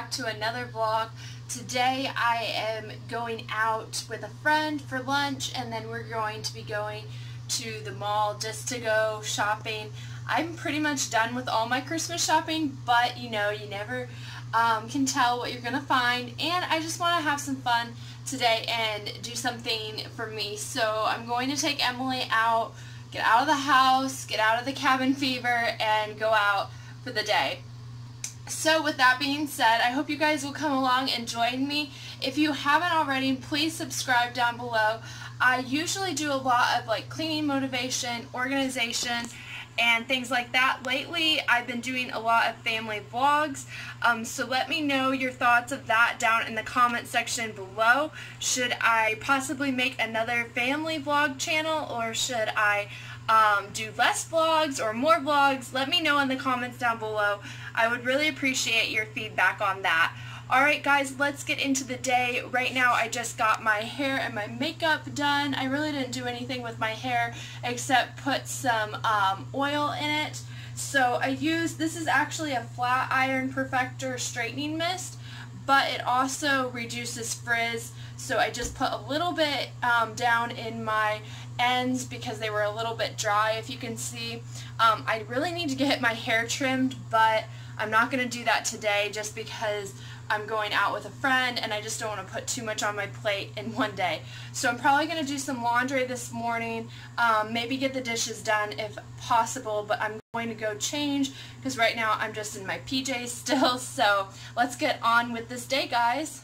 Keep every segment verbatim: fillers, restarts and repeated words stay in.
back to another vlog. Today I am going out with a friend for lunch, and then we're going to be going to the mall just to go shopping. I'm pretty much done with all my Christmas shopping, but you know, you never um, can tell what you're gonna find, and I just want to have some fun today and do something for me. So I'm going to take Emily out, get out of the house, get out of the cabin fever, and go out for the day. So with that being said, I hope you guys will come along and join me. If you haven't already, please subscribe down below. I usually do a lot of like cleaning motivation, organization, and things like that. Lately, I've been doing a lot of family vlogs, um, so let me know your thoughts of that down in the comment section below. Should I possibly make another family vlog channel, or should I um, do less vlogs or more vlogs? Let me know in the comments down below. I would really appreciate your feedback on that. Alright guys, let's get into the day. Right now I just got my hair and my makeup done. I really didn't do anything with my hair except put some um, oil in it. So I used, this is actually a flat iron perfector straightening mist, but it also reduces frizz. So I just put a little bit um, down in my ends because they were a little bit dry, if you can see. Um, I really need to get my hair trimmed, but I'm not going to do that today just because I'm going out with a friend and I just don't want to put too much on my plate in one day. So I'm probably going to do some laundry this morning, um, maybe get the dishes done if possible, but I'm going to go change because right now I'm just in my P Js still. So let's get on with this day, guys.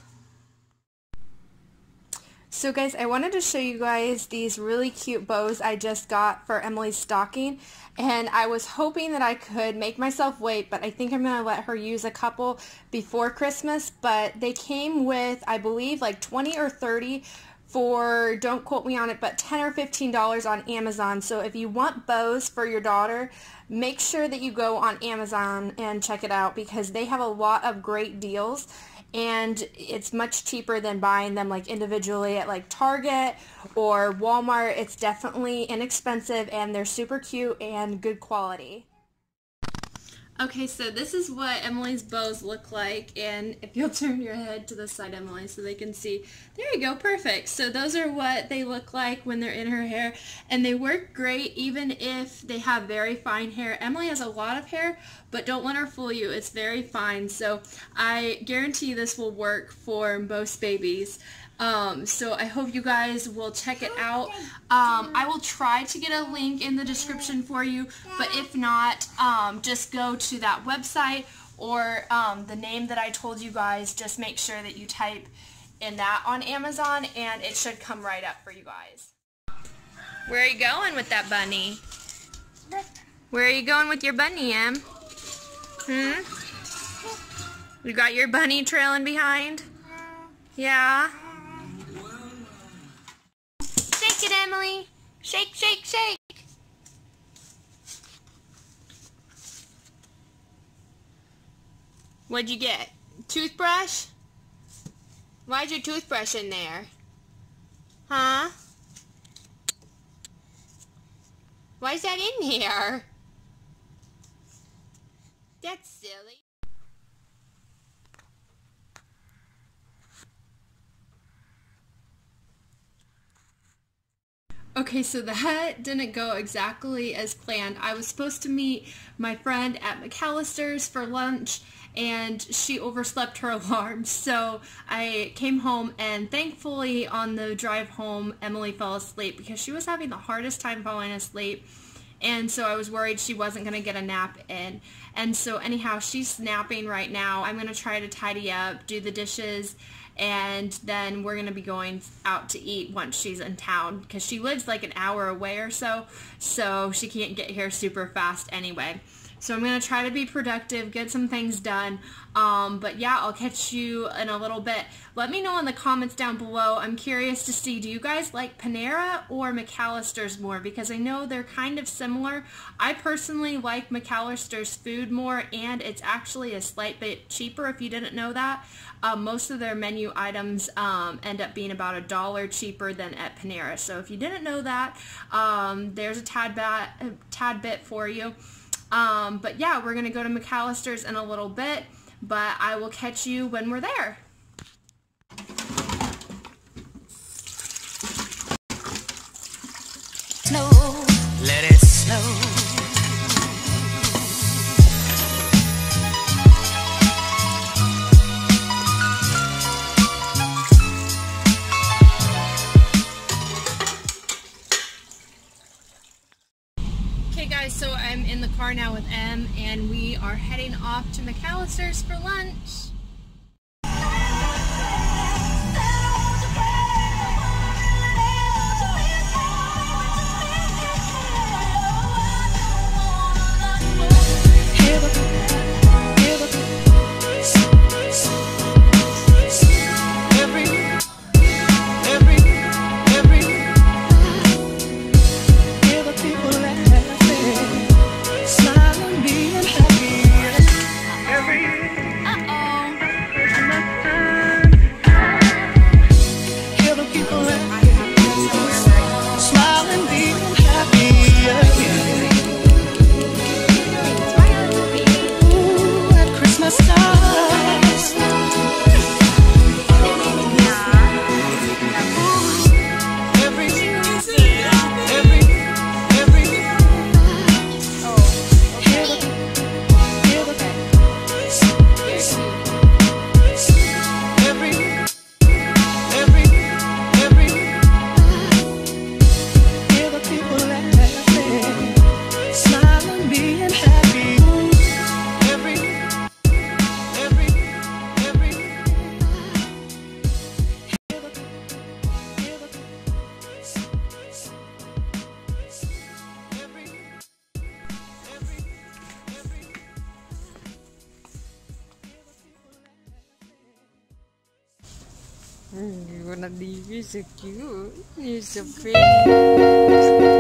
So guys, I wanted to show you guys these really cute bows I just got for Emily's stocking, and I was hoping that I could make myself wait, but I think I'm going to let her use a couple before Christmas. But they came with, I believe, like twenty or thirty for, don't quote me on it, but ten or fifteen dollars on Amazon. So if you want bows for your daughter, make sure that you go on Amazon and check it out because they have a lot of great deals. And it's much cheaper than buying them like individually at like Target or Walmart. It's definitely inexpensive and they're super cute and good quality. Okay, so this is what Emily's bows look like, and if you'll turn your head to the side, Emily, so they can see. There you go, perfect. So those are what they look like when they're in her hair, and they work great even if they have very fine hair. Emily has a lot of hair, but don't let her fool you, it's very fine, so I guarantee this will work for most babies. Um, so I hope you guys will check it out. Um, I will try to get a link in the description for you, but if not, um, just go to that website or um, the name that I told you guys. Just make sure that you type in that on Amazon and it should come right up for you guys. Where are you going with that bunny? Where are you going with your bunny, Em? Hmm? You got your bunny trailing behind? Yeah? Shake it, Emily. Shake, shake, shake. What'd you get? Toothbrush? Why's your toothbrush in there? Huh? Why's that in here? That's silly. Okay, so that didn't go exactly as planned. I was supposed to meet my friend at McAllister's for lunch, and she overslept her alarm. So I came home, and thankfully on the drive home, Emily fell asleep because she was having the hardest time falling asleep. And so I was worried she wasn't going to get a nap in. And so anyhow, she's napping right now. I'm going to try to tidy up, do the dishes, and then we're going to be going out to eat once she's in town because she lives like an hour away or so, so she can't get here super fast anyway. So I'm going to try to be productive, get some things done, um, but yeah, I'll catch you in a little bit. Let me know in the comments down below. I'm curious to see, do you guys like Panera or McAllister's more? Because I know they're kind of similar. I personally like McAllister's food more, and it's actually a slight bit cheaper if you didn't know that. Um, most of their menu items um, end up being about a dollar cheaper than at Panera. So if you didn't know that, um, there's a tad, bat, a tad bit for you. Um, but yeah, we're going to go to McAllister's in a little bit. but I will catch you when we're there. Snow, let it snow. Okay guys, so I'm in the car now with Em, and we are heading off to McAllister's for lunch. Mm, one of these, you're so cute. You're so pretty.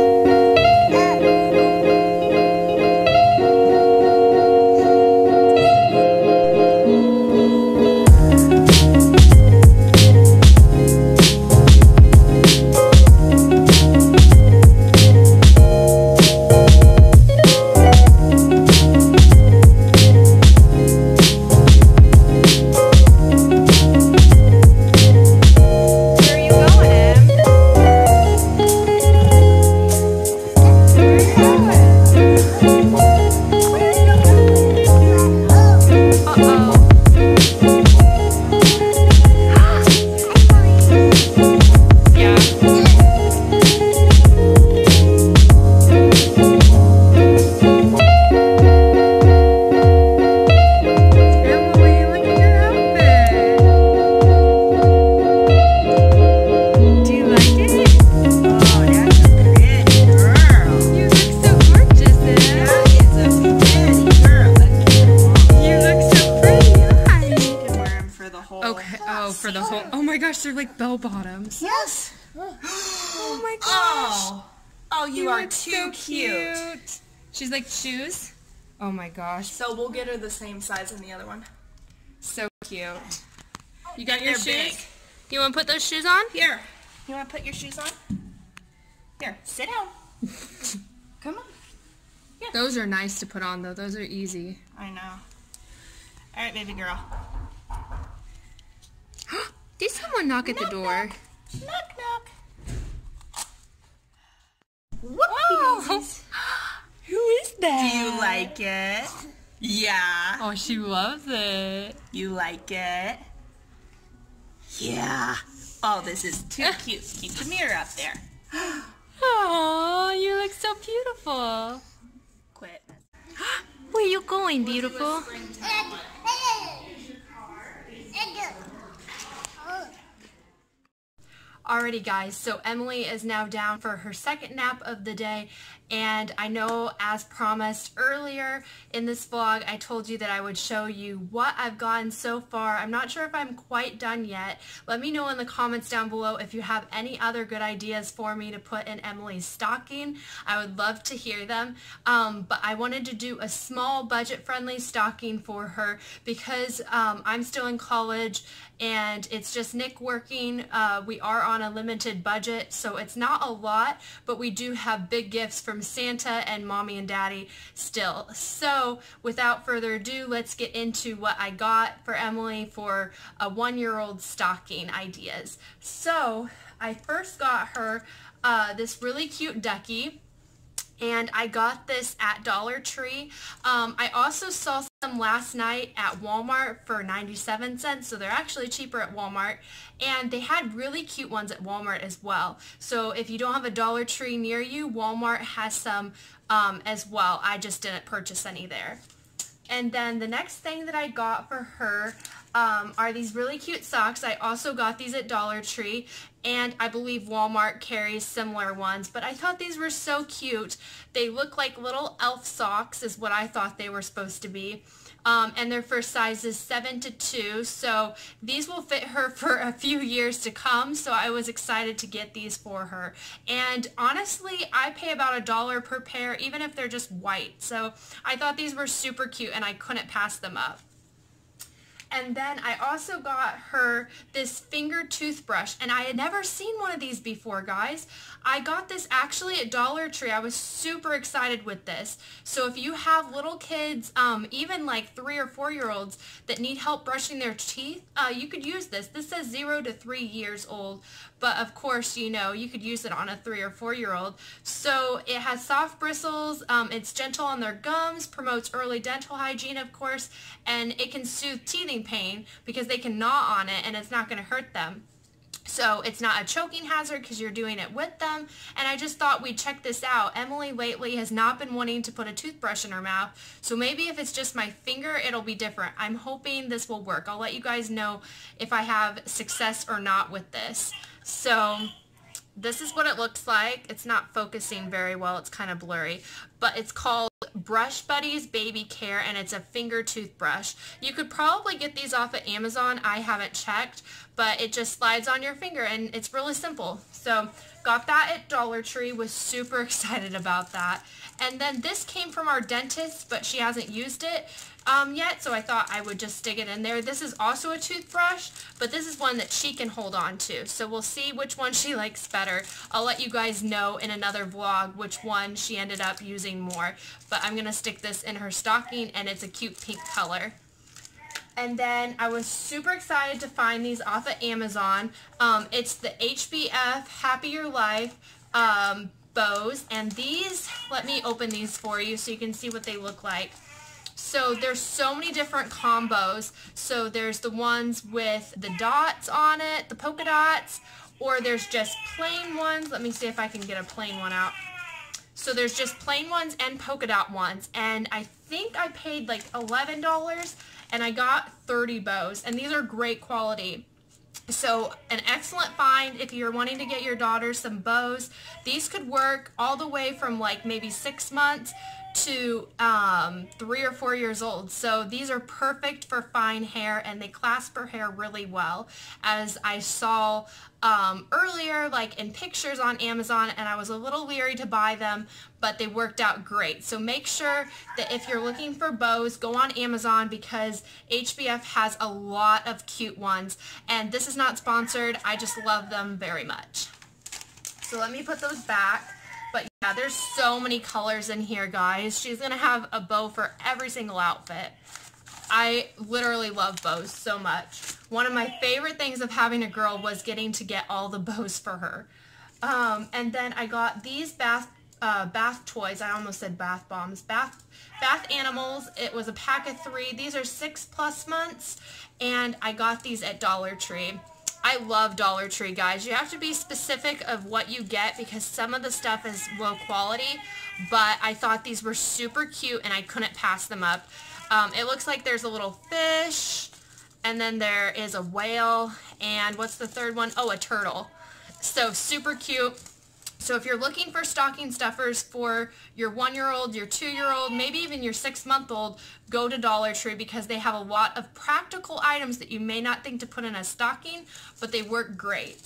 For the whole, oh my gosh, they're like bell bottoms. Yes. Oh my gosh. Oh, oh you, You are look too so cute. cute. She's like shoes. Oh my gosh, So we'll get her the same size in the other one. so cute. You got your They're shoes? big. You want to put those shoes on? Here, you want to put your shoes on? Here, sit down. Come on. Those are nice to put on though. Those are easy. I know. All right, baby girl. Did someone knock at the door? Knock, knock. Oh, who is that? Do you like it? Yeah. Oh, she loves it. You like it? Yeah. Oh, this is too cute. Keep the mirror up there. Oh, you look so beautiful. Quit. Where you going, beautiful? Alrighty guys, so Emily is now down for her second nap of the day, and I know as promised earlier in this vlog I told you that I would show you what I've gotten so far. I'm not sure if I'm quite done yet. Let me know in the comments down below if you have any other good ideas for me to put in Emily's stocking. I would love to hear them, um, but I wanted to do a small budget-friendly stocking for her because um, I'm still in college and it's just Nick working. Uh, we are on a limited budget, so it's not a lot, but we do have big gifts for from Santa and Mommy and Daddy still. So without further ado, let's get into what I got for Emily for a one-year-old stocking ideas. So I first got her uh, this really cute ducky. And I got this at Dollar Tree. Um, I also saw some last night at Walmart for ninety-seven cents, so they're actually cheaper at Walmart. And they had really cute ones at Walmart as well. So if you don't have a Dollar Tree near you, Walmart has some um, as well. I just didn't purchase any there. And then the next thing that I got for her um, are these really cute socks. I also got these at Dollar Tree, and I believe Walmart carries similar ones, but I thought these were so cute. They look like little elf socks is what I thought they were supposed to be. Um, and they're for sizes seven to two, so these will fit her for a few years to come, so I was excited to get these for her. And honestly, I pay about a dollar per pair, even if they're just white, so I thought these were super cute and I couldn't pass them up. And then I also got her this finger toothbrush, and I had never seen one of these before, guys. I got this actually at Dollar Tree. I was super excited with this. So if you have little kids, um, even like three or four year olds that need help brushing their teeth, uh, you could use this. This says zero to three years old, but of course, you know, you could use it on a three or four year old. So it has soft bristles, um, it's gentle on their gums, promotes early dental hygiene, of course, and it can soothe teething pain because they can gnaw on it and it's not going to hurt them. So it's not a choking hazard because you're doing it with them. And I just thought we'd check this out. Emily lately has not been wanting to put a toothbrush in her mouth. So maybe if it's just my finger, it'll be different. I'm hoping this will work. I'll let you guys know if I have success or not with this. So this is what it looks like. It's not focusing very well. It's kind of blurry. But it's called Brush Buddies Baby Care, and it's a finger toothbrush. You could probably get these off of Amazon. I haven't checked, but it just slides on your finger, and it's really simple. So got that at Dollar Tree, was super excited about that. And then this came from our dentist, but she hasn't used it um, yet, so I thought I would just stick it in there. This is also a toothbrush, but this is one that she can hold on to. So we'll see which one she likes better. I'll let you guys know in another vlog which one she ended up using more. But I'm going to stick this in her stocking, and it's a cute pink color. And then I was super excited to find these off of Amazon. Um, it's the H B F Happier Life um, bows, and these, let me open these for you so you can see what they look like. So there's so many different combos. So there's the ones with the dots on it, the polka dots, or there's just plain ones. Let me see if I can get a plain one out. So there's just plain ones and polka dot ones, and I think I paid like eleven dollars, and I got thirty bows, and these are great quality. So an excellent find if you're wanting to get your daughter some bows. These could work all the way from like maybe six months to um, three or four years old. So these are perfect for fine hair, and they clasp her hair really well, as I saw um, earlier, like in pictures on Amazon, and I was a little leery to buy them, but they worked out great. So make sure that if you're looking for bows, go on Amazon, because H B F has a lot of cute ones, and this is not sponsored. I just love them very much. So let me put those back. But yeah, there's so many colors in here, guys. She's going to have a bow for every single outfit. I literally love bows so much. One of my favorite things of having a girl was getting to get all the bows for her. Um, and then I got these bath uh, bath toys. I almost said bath bombs. Bath, bath animals. It was a pack of three. These are six plus months. And I got these at Dollar Tree. I love Dollar Tree, guys. You have to be specific of what you get because some of the stuff is low quality, but I thought these were super cute and I couldn't pass them up. Um, it looks like there's a little fish, and then there is a whale, and what's the third one? Oh, a turtle. So super cute. So if you're looking for stocking stuffers for your one-year-old, your two-year-old, maybe even your six-month-old, go to Dollar Tree because they have a lot of practical items that you may not think to put in a stocking, but they work great.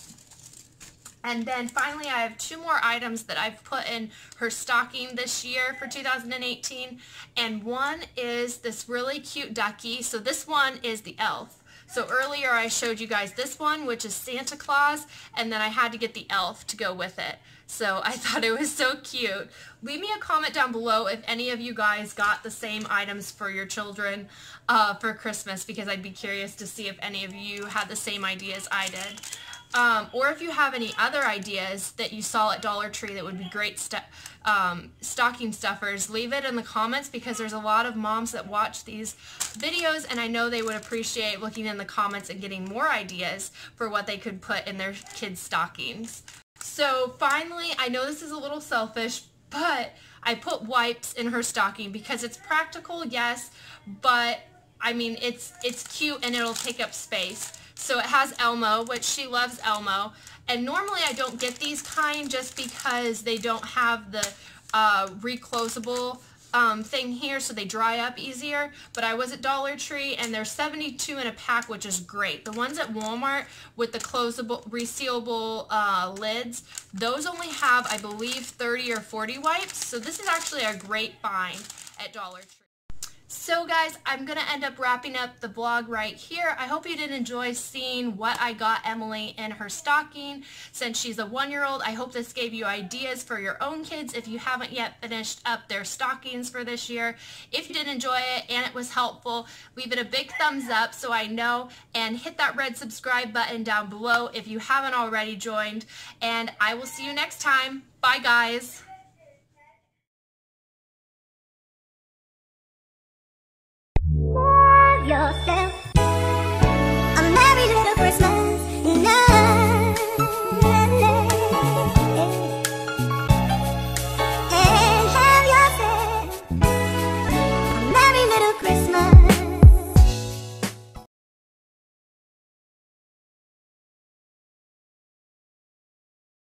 And then finally, I have two more items that I've put in her stocking this year for two thousand eighteen, and one is this really cute ducky. So this one is the elf. So earlier I showed you guys this one, which is Santa Claus, and then I had to get the elf to go with it. So I thought it was so cute. Leave me a comment down below if any of you guys got the same items for your children uh, for Christmas, because I'd be curious to see if any of you had the same ideas I did. Um, or if you have any other ideas that you saw at Dollar Tree that would be great stu um, stocking stuffers, leave it in the comments, because there's a lot of moms that watch these videos, and I know they would appreciate looking in the comments and getting more ideas for what they could put in their kids' stockings. So finally, I know this is a little selfish, but I put wipes in her stocking because it's practical, yes, but I mean, it's, it's cute and it'll take up space. So it has Elmo, which she loves Elmo, and normally I don't get these kind just because they don't have the uh, reclosable um, thing here, so they dry up easier. But I was at Dollar Tree, and they're seventy-two in a pack, which is great. The ones at Walmart with the closable, resealable uh, lids, those only have, I believe, thirty or forty wipes. So this is actually a great find at Dollar Tree. So guys, I'm going to end up wrapping up the vlog right here. I hope you did enjoy seeing what I got Emily in her stocking since she's a one-year-old. I hope this gave you ideas for your own kids if you haven't yet finished up their stockings for this year. If you did enjoy it and it was helpful, leave it a big thumbs up so I know, and hit that red subscribe button down below if you haven't already joined. And I will see you next time. Bye guys.